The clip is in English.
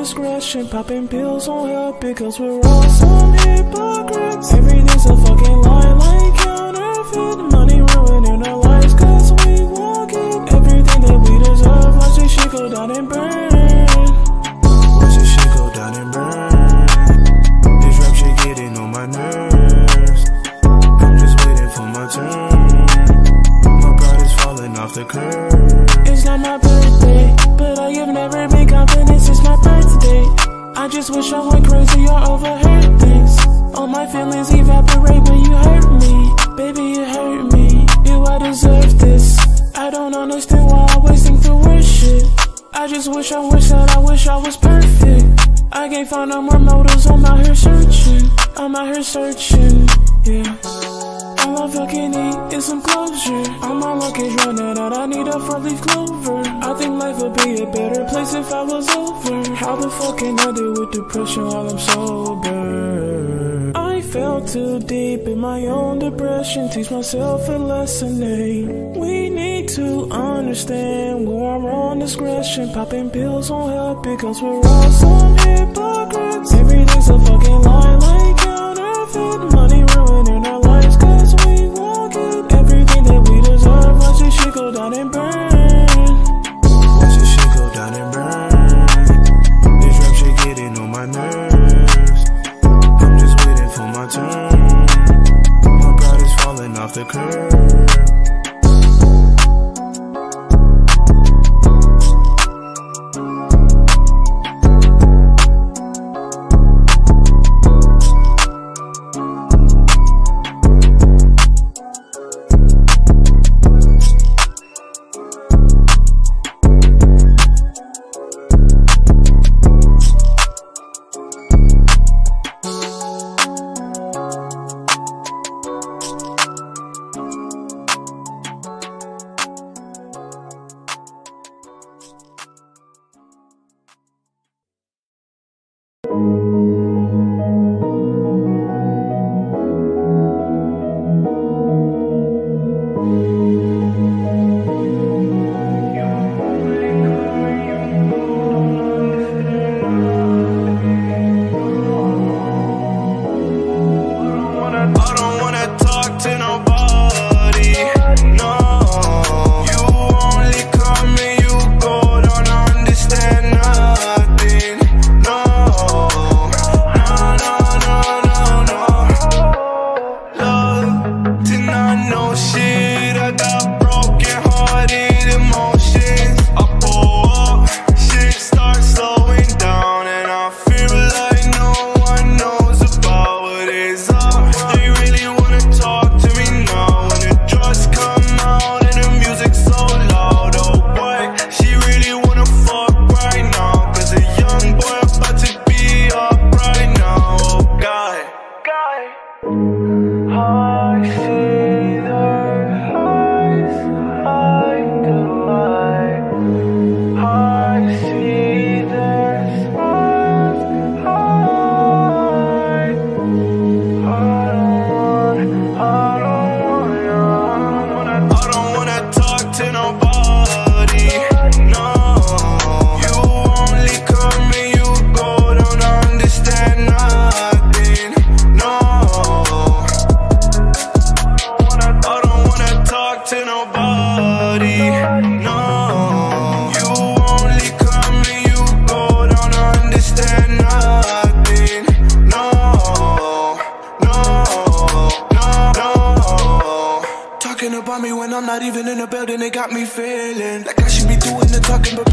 discretion, popping pills won't help because we're all some hypocrites. Everything's a fucking lie like counterfeit. Money ruining our lives cause we won't get everything that we deserve. Watch this shit go down and burn. Watch this shit go down and burn. This rap shit getting on my nerves. I'm just waiting for my turn. My pride is falling off the curb. It's not my birthday, but I have never been confident since my birthday. I just wish I went crazy or overheard things. All my feelings evaporate when you hurt me. Baby, you hurt me. Do I deserve this? I don't understand why I always think the worst shit. I just wish I was perfect. I can't find no more motives, I'm out here searching, yeah. All I fucking need is some closure. All my luck is running out, I need a 4-leaf clover. I think life would be a better place if I was over. How the fuck can I deal with depression while I'm sober? I fell too deep in my own depression, teach myself a lesson, we need to understand we're our own discretion. Popping pills won't help because we're all some hypocrites. Everything's a fucking lie like counterfeit. Money ruining our lives cause we won't get everything that we deserve. Watch this shit go down and burn. Watch this shit go down and burn. This rap shit getting on my nerves. I'm just waiting for my turn. My pride is falling off the curb. About me when I'm not even in the building, it got me feeling like I should be doing the talking, but